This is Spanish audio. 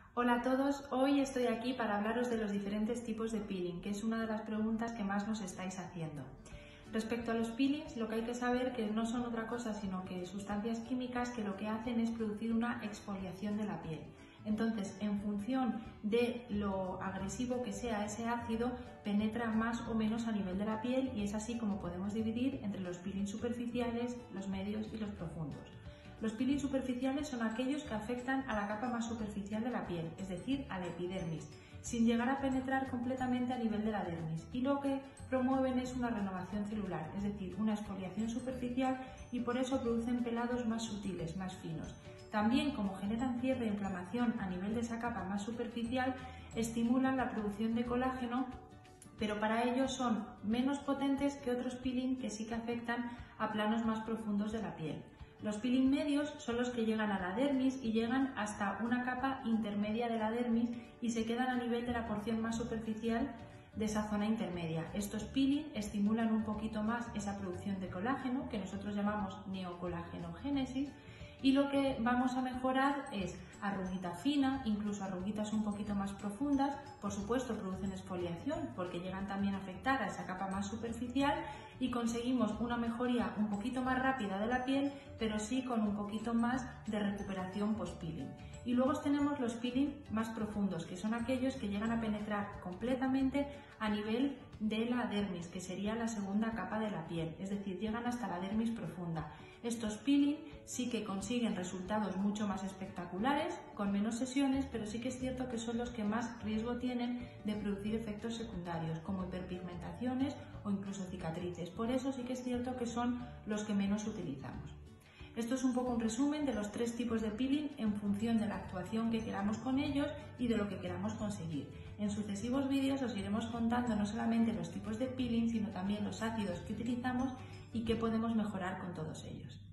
Hola a todos, hoy estoy aquí para hablaros de los diferentes tipos de peeling, que es una de las preguntas que más nos estáis haciendo. Respecto a los peelings, lo que hay que saber que no son otra cosa sino que sustancias químicas que lo que hacen es producir una exfoliación de la piel. Entonces, en función de lo agresivo que sea ese ácido, penetra más o menos a nivel de la piel y es así como podemos dividir entre los peelings superficiales, los medios y los profundos. Los peelings superficiales son aquellos que afectan a la capa más superficial de la piel, es decir, a la epidermis, sin llegar a penetrar completamente a nivel de la dermis, y lo que promueven es una renovación celular, es decir, una exfoliación superficial, y por eso producen pelados más sutiles, más finos. También, como generan cierre e inflamación a nivel de esa capa más superficial, estimulan la producción de colágeno, pero para ello son menos potentes que otros peeling que sí que afectan a planos más profundos de la piel. Los peeling medios son los que llegan a la dermis y llegan hasta una capa intermedia de la dermis y se quedan a nivel de la porción más superficial de esa zona intermedia. Estos peeling estimulan un poquito más esa producción de colágeno, que nosotros llamamos neocolagénogénesis, y lo que vamos a mejorar es arruguita fina, incluso arruguitas un poquito más profundas. Por supuesto, producen exfoliación porque llegan también a afectar a esa capa más superficial y conseguimos una mejoría un poquito más rápida de la piel, pero sí con un poquito más de recuperación post-peeling. Y luego tenemos los peeling más profundos, que son aquellos que llegan a penetrar completamente a nivel de la dermis, que sería la segunda capa de la piel, es decir, llegan hasta la dermis profunda. Estos peeling sí que consiguen resultados mucho más espectaculares, con menos sesiones, pero sí que es cierto que son los que más riesgo tienen de producir efectos secundarios, como hiperpigmentaciones o incluso cicatrices. Por eso sí que es cierto que son los que menos utilizamos. Esto es un poco un resumen de los tres tipos de peeling en función de la actuación que queramos con ellos y de lo que queramos conseguir. En sucesivos vídeos os iremos contando no solamente los tipos de peeling, sino también los ácidos que utilizamos y qué podemos mejorar con todos ellos.